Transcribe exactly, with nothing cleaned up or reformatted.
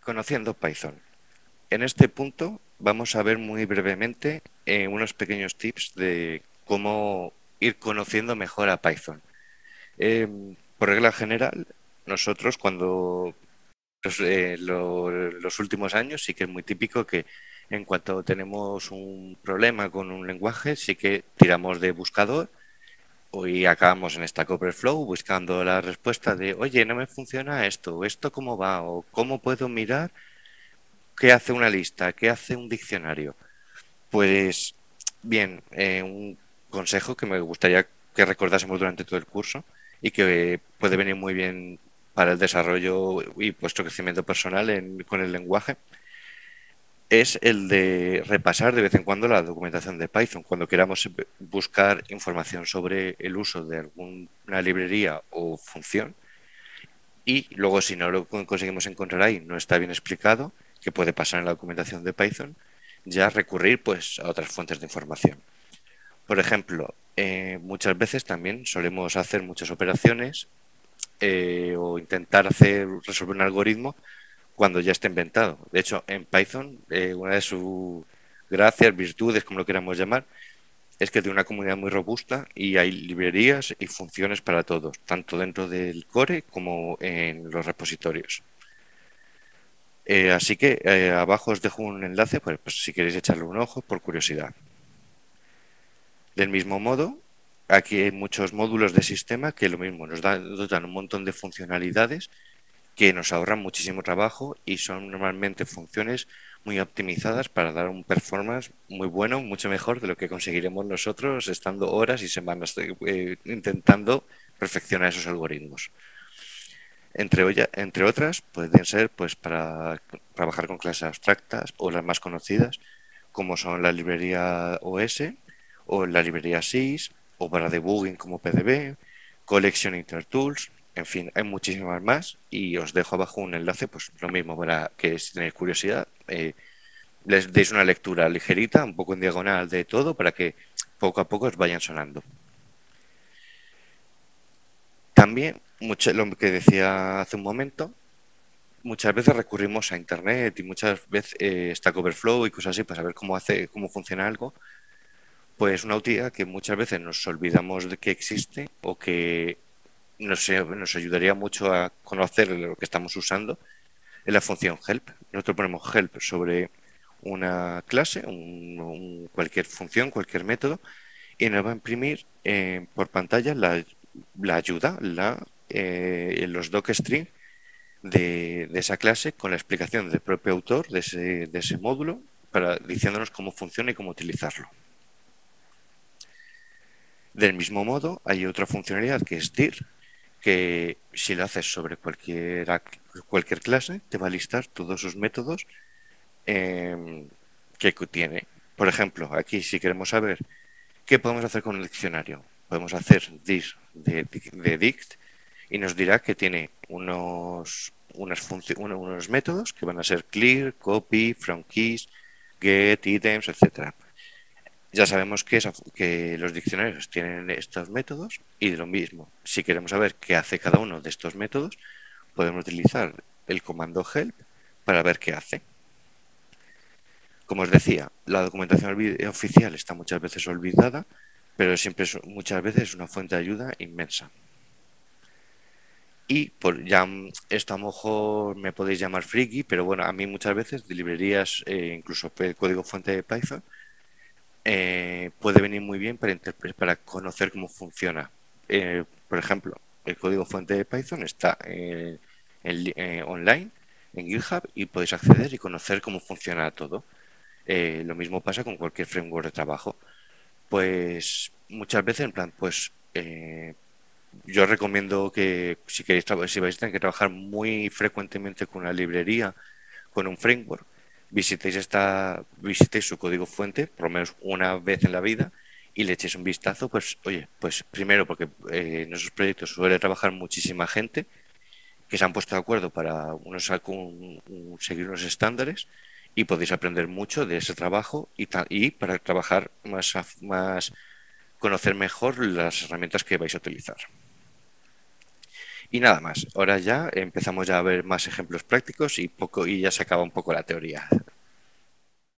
Conociendo Python. En este punto vamos a ver muy brevemente eh, unos pequeños tips de cómo ir conociendo mejor a Python. Eh, por regla general, nosotros cuando los, eh, lo- los últimos años sí que es muy típico que en cuanto tenemos un problema con un lenguaje, sí que tiramos de buscador y acabamos en Stack Overflow buscando la respuesta de, oye, no me funciona esto, o esto cómo va, o cómo puedo mirar qué hace una lista, qué hace un diccionario. Pues bien, eh, un consejo que me gustaría que recordásemos durante todo el curso y que puede venir muy bien para el desarrollo y vuestro crecimiento personal en- con el lenguaje es el de repasar de vez en cuando la documentación de Python. Cuando queramos buscar información sobre el uso de alguna librería o función y luego si no lo conseguimos encontrar ahí, no está bien explicado, que puede pasar en la documentación de Python, ya recurrir pues a otras fuentes de información. Por ejemplo, eh, muchas veces también solemos hacer muchas operaciones eh, o intentar hacer resolver un algoritmo cuando ya está inventado. De hecho, en Python, eh, una de sus gracias, virtudes, como lo queramos llamar, es que tiene una comunidad muy robusta y hay librerías y funciones para todos, tanto dentro del core como en los repositorios. Eh, así que eh, abajo os dejo un enlace, pues, pues si queréis echarle un ojo por curiosidad. Del mismo modo, aquí hay muchos módulos de sistema que lo mismo nos dan, nos dan un montón de funcionalidades que nos ahorran muchísimo trabajo y son normalmente funciones muy optimizadas para dar un performance muy bueno, mucho mejor de lo que conseguiremos nosotros estando horas y semanas eh, intentando perfeccionar esos algoritmos. Entre, olla- entre otras, pueden ser pues para trabajar con clases abstractas o las más conocidas, como son la librería O S o la librería SYS, o para debugging como P D B, Collection Intertools, en fin, hay muchísimas más y os dejo abajo un enlace, pues lo mismo para que si tenéis curiosidad, eh, les deis una lectura ligerita, un poco en diagonal de todo, para que poco a poco os vayan sonando. También, mucho, lo que decía hace un momento, muchas veces recurrimos a internet y muchas veces eh, Stack Overflow y cosas así para saber cómo hace, cómo funciona algo, pues una utilidad que muchas veces nos olvidamos de que existe o que nos, eh, nos ayudaría mucho a conocer lo que estamos usando es la función help. Nosotros ponemos help sobre una clase, un, un- cualquier función, cualquier método, y nos va a imprimir eh, por pantalla la, la ayuda, la, eh, los docstring de, de esa clase con la explicación del propio autor de ese, de ese módulo, para, diciéndonos cómo funciona y cómo utilizarlo. Del mismo modo, hay otra funcionalidad que es dir, que si lo haces sobre cualquier, cualquier clase, te va a listar todos sus métodos eh, que tiene. Por ejemplo, aquí si queremos saber qué podemos hacer con el diccionario, podemos hacer dir de, de dict y nos dirá que tiene unos, unas uno, unos métodos que van a ser clear, copy, from keys, get, items, etcétera. Ya sabemos que, esa, que los diccionarios tienen estos métodos y de lo mismo, si queremos saber qué hace cada uno de estos métodos, podemos utilizar el comando help para ver qué hace. Como os decía, la documentación oficial está muchas veces olvidada, pero siempre es, muchas veces es una fuente de ayuda inmensa. Y por ya esto a lo mejor me podéis llamar friki, pero bueno, a mí muchas veces de librerías, eh, incluso el código fuente de Python, eh, puede venir muy bien para, para conocer cómo funciona. Eh, por ejemplo, el código fuente de Python está eh, en, eh, online en GitHub y podéis acceder y conocer cómo funciona todo. Eh, lo mismo pasa con cualquier framework de trabajo. Pues muchas veces, en plan, pues eh, yo recomiendo que si queréis si vais a tener que trabajar muy frecuentemente con una librería, con un framework, visitéis esta, visitéis su código fuente por lo menos una vez en la vida y le echéis un vistazo, pues oye, pues primero porque eh, en esos proyectos suele trabajar muchísima gente que se han puesto de acuerdo para unos, un, un, seguir unos estándares y podéis aprender mucho de ese trabajo y, ta, y para trabajar más, más, conocer mejor las herramientas que vais a utilizar. Y nada más. Ahora ya empezamos ya a ver más ejemplos prácticos y poco y ya se acaba un poco la teoría.